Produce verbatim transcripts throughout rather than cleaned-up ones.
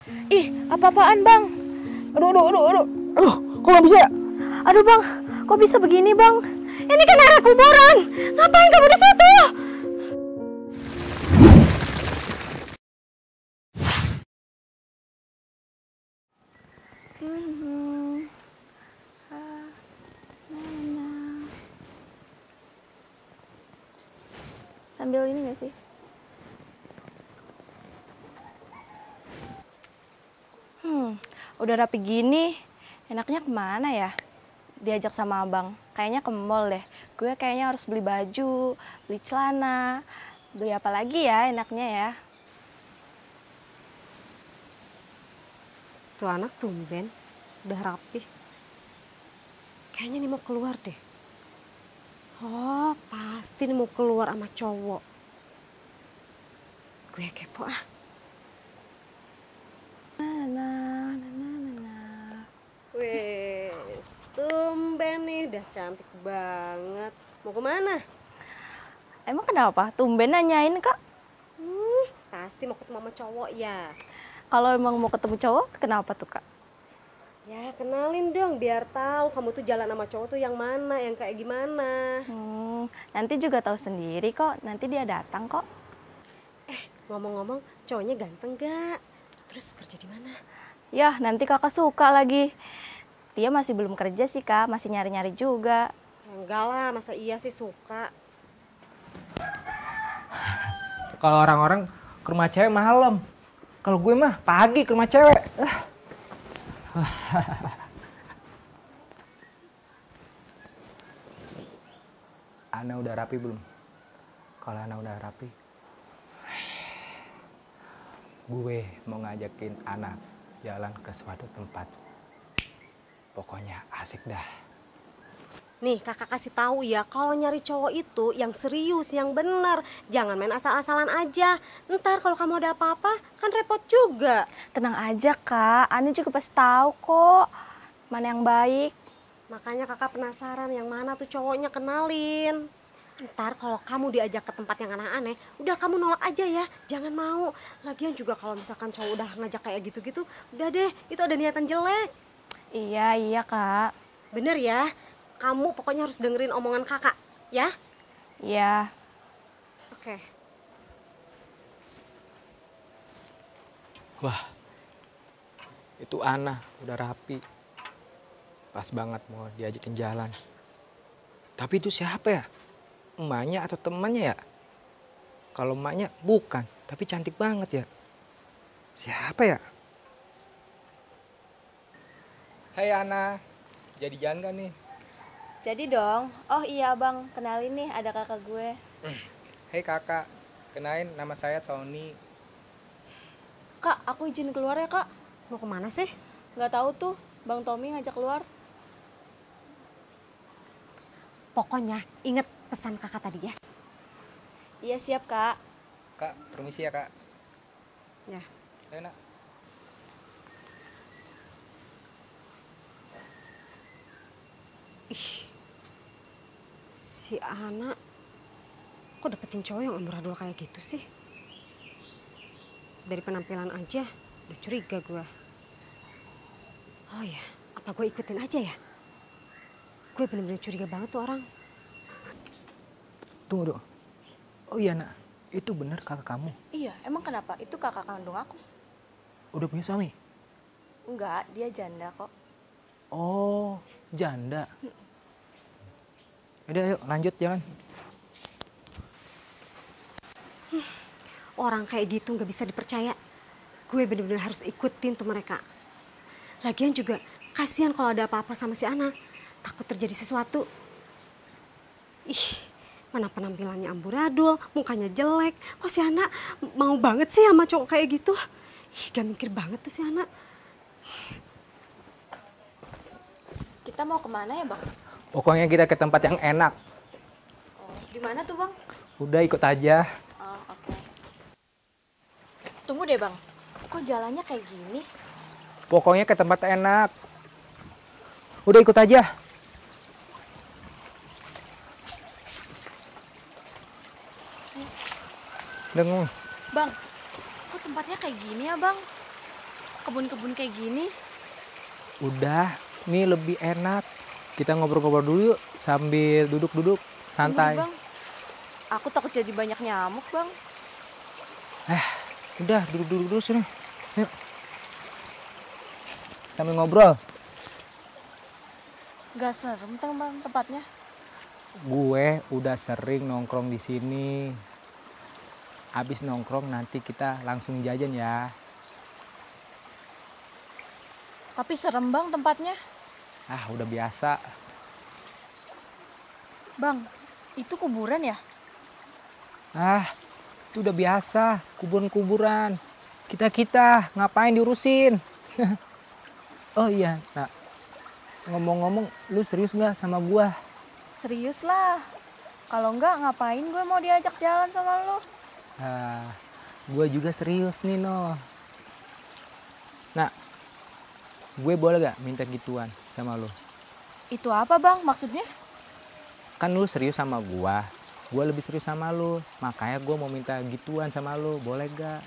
Ih, apa-apaan bang? Aduh, aduh, aduh, aduh, aduh, kok nggak bisa ya? Aduh bang, kok bisa begini bang? Ini kan area kuburan. Ngapain kamu di situ? Sambil ini gak sih? Hmm, udah rapi gini, enaknya kemana ya? Diajak sama abang, kayaknya ke mall deh. Gue kayaknya harus beli baju, beli celana, beli apa lagi ya enaknya ya? Tuh anak tumben, udah rapi. Kayaknya nih mau keluar deh. Oh, pasti nih mau keluar sama cowok. Gue kepo ah. Wes, tumben nih, udah cantik banget. Mau kemana? Emang kenapa? Tumben nanyain kak. Hmm, pasti mau ketemu sama cowok ya. Kalau emang mau ketemu cowok, kenapa tuh kak? Ya kenalin dong biar tahu kamu tuh jalan sama cowok tuh yang mana, yang kayak gimana. Hmm, nanti juga tahu sendiri kok. Nanti dia datang kok. Eh, ngomong-ngomong, cowoknya ganteng gak? Terus kerja di mana? Yah, nanti kakak suka lagi. Dia masih belum kerja sih kak, masih nyari-nyari juga. Ya, enggak lah, masa iya sih suka. Kalau orang-orang ke rumah cewek malam. Kalau gue mah pagi ke rumah cewek. Ah. Ana udah rapi belum? Kalau Ana udah rapi, gue mau ngajakin Ana jalan ke suatu tempat. Pokoknya asik dah. Nih kakak kasih tahu ya, kalau nyari cowok itu yang serius, yang benar. Jangan main asal-asalan aja. Ntar kalau kamu ada apa-apa, kan repot juga. Tenang aja kak, Ani juga pasti tahu kok mana yang baik. Makanya kakak penasaran yang mana tuh cowoknya, kenalin. Ntar kalau kamu diajak ke tempat yang aneh-aneh, udah kamu nolak aja ya, jangan mau. Lagian juga kalau misalkan cowok udah ngajak kayak gitu-gitu, udah deh, itu ada niatan jelek. Iya, iya kak. Bener ya, kamu pokoknya harus dengerin omongan kakak, ya? Iya. Oke. Wah, itu Ana udah rapi. Pas banget mau diajakin jalan. Tapi itu siapa ya? Emaknya atau temannya ya? Kalau emaknya bukan, tapi cantik banget ya. Siapa ya? Hai Ana, jadi jalan gak nih? Jadi dong. Oh iya bang, kenalin nih ada kakak gue. Hei kakak, kenalin nama saya Tony. Kak, aku izin keluar ya kak. Mau kemana sih? Nggak tahu tuh, bang Tommy ngajak keluar. Pokoknya inget pesan kakak tadi ya. Iya siap kak. Kak, permisi ya kak. Ya. Ayo nak. Ih, si Ana kok dapetin cowok yang amburadul kayak gitu sih? Dari penampilan aja udah curiga gue. Oh ya, apa gue ikutin aja ya? Gue bener-bener curiga banget tuh orang. Tunggu dong. Oh iya nak, itu bener kakak kamu? Iya, emang kenapa? Itu kakak kandung aku. Udah punya suami? Enggak, dia janda kok. Oh, janda. Udah yuk lanjut jalan. Orang kayak gitu gak bisa dipercaya. Gue bener-bener harus ikutin tuh mereka. Lagian juga kasihan kalau ada apa-apa sama si Ana. Takut terjadi sesuatu. Ih, mana penampilannya amburadul, mukanya jelek. Kok si Ana mau banget sih sama cowok kayak gitu? Ih, gak mikir banget tuh si Ana. Kita mau kemana ya bang? Pokoknya kita ke tempat yang enak. Oh, di mana tuh bang? Udah ikut aja. Oh, oke. Tunggu deh bang, kok jalannya kayak gini? Pokoknya ke tempat enak. Udah ikut aja. Dengung. Bang, kok tempatnya kayak gini ya bang? kebun-kebun kayak gini? Udah, ini lebih enak. Kita ngobrol-ngobrol dulu yuk sambil duduk-duduk santai. Bang, aku takut jadi banyak nyamuk, Bang. Eh, udah duduk-duduk dulu sini. Yuk. Sambil ngobrol. Gak serem teng Bang tempatnya. Gue udah sering nongkrong di sini. Abis nongkrong nanti kita langsung jajan ya. Tapi serem Bang tempatnya. Ah, udah biasa. Bang, itu kuburan ya? Ah, itu udah biasa. Kuburan-kuburan. Kita-kita ngapain diurusin? Oh iya, nah, ngomong-ngomong, lu serius nggak sama gua? Serius lah. Kalau enggak ngapain gue mau diajak jalan sama lu? Ah, gue juga serius nih, no. Nah, gue boleh gak minta gituan sama lu? Itu apa Bang maksudnya? Kan lu serius sama gua, gue lebih serius sama lu. Makanya gue mau minta gituan sama lu, boleh gak?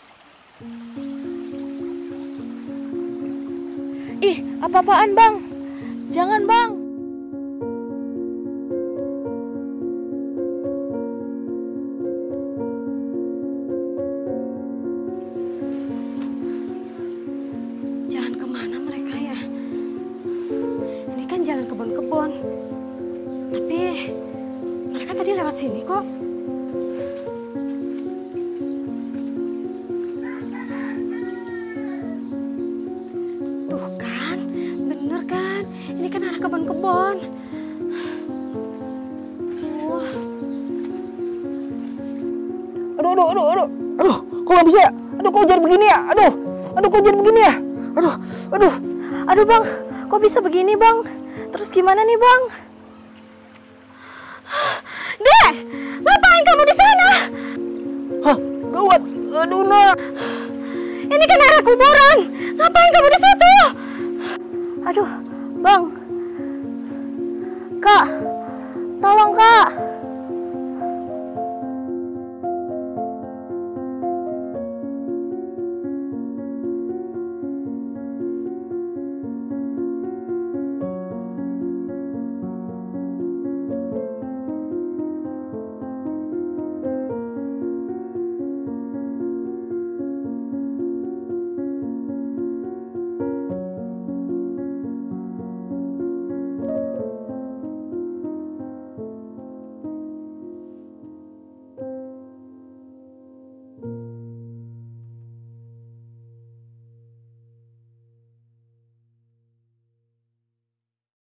Ih, apa-apaan Bang? Jangan Bang. Jalan kemana mereka ya? Ini kan jalan kebun-kebun. Tapi mereka tadi lewat sini kok. Tuh kan, bener kan? Ini kan arah kebun-kebun. Uh. Aduh, aduh, aduh, aduh, aduh, kok gak bisa ya? Aduh, kok jadi begini ya? Aduh, aduh, kok jadi begini ya? Aduh, aduh. Aduh Bang, kok bisa begini Bang? Terus gimana nih Bang? Dek, ngapain kamu di sana? Hah, gawat. Aduh, nah. Ini kan arah kuburan. Ngapain kamu di situ? Aduh, Bang. Kak, tolong Kak.